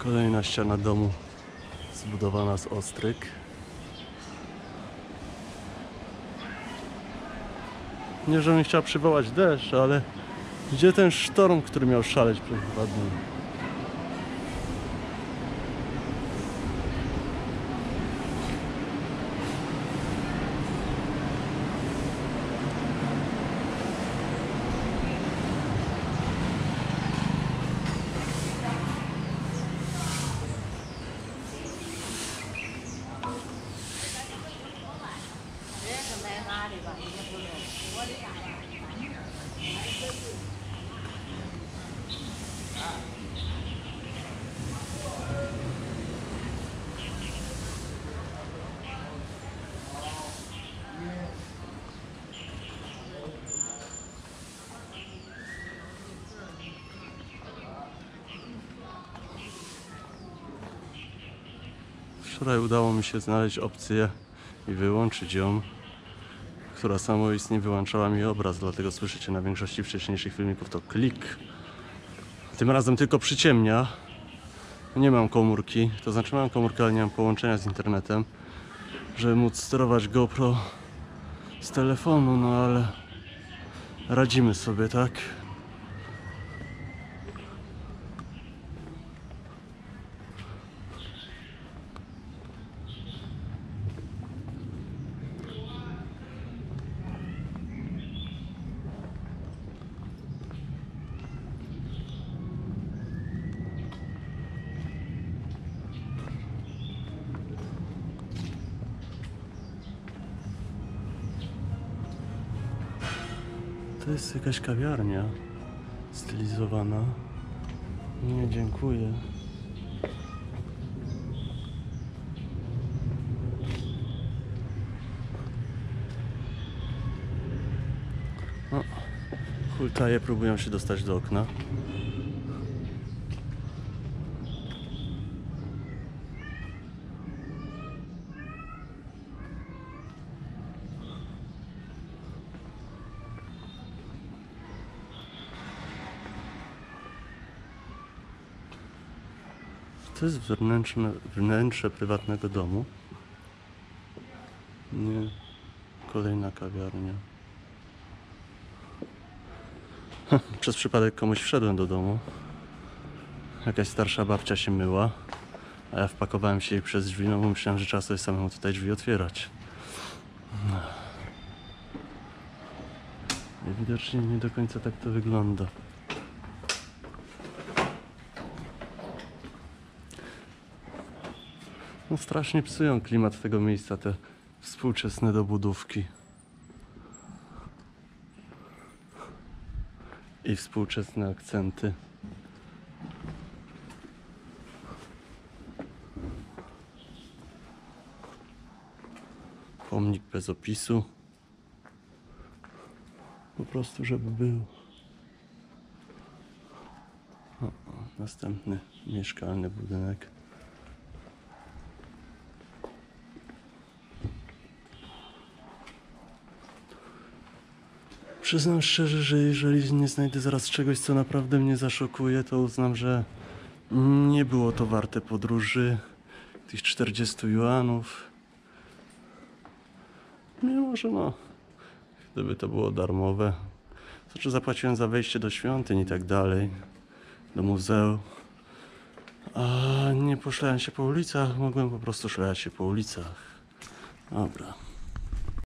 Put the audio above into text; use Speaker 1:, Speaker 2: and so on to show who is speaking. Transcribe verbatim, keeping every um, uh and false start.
Speaker 1: Kolejna ściana domu zbudowana z ostryg. Nie, żebym chciał przywołać deszcz, ale gdzie ten sztorm, który miał szaleć przez dwa dni? Wczoraj udało mi się znaleźć opcję i wyłączyć ją, która samoistnie wyłączała mi obraz, dlatego słyszycie na większości wcześniejszych filmików to klik. Tym razem tylko przyciemnia. Nie mam komórki, to znaczy mam komórkę, ale nie mam połączenia z internetem, żeby móc sterować GoPro z telefonu, no ale radzimy sobie, tak? To jest jakaś kawiarnia stylizowana. Nie, dziękuję. O, hultaje próbują się dostać do okna. To jest wnętrze, wnętrze prywatnego domu. Nie, kolejna kawiarnia. Przez przypadek komuś wszedłem do domu. Jakaś starsza babcia się myła, a ja wpakowałem się jej przez drzwi, no bo myślałem, że trzeba sobie samemu tutaj drzwi otwierać. I widocznie nie do końca tak to wygląda. No strasznie psują klimat tego miejsca te współczesne dobudówki. I współczesne akcenty. Pomnik bez opisu. Po prostu, żeby był. O, o, następny mieszkalny budynek. Przyznam szczerze, że jeżeli nie znajdę zaraz czegoś, co naprawdę mnie zaszokuje, to uznam, że nie było to warte podróży, tych czterdziestu juanów. Mimo że no, gdyby to było darmowe, znaczy zapłaciłem za wejście do świątyń i tak dalej, do muzeum, a nie poszlałem się po ulicach, mogłem po prostu szlać się po ulicach. Dobra.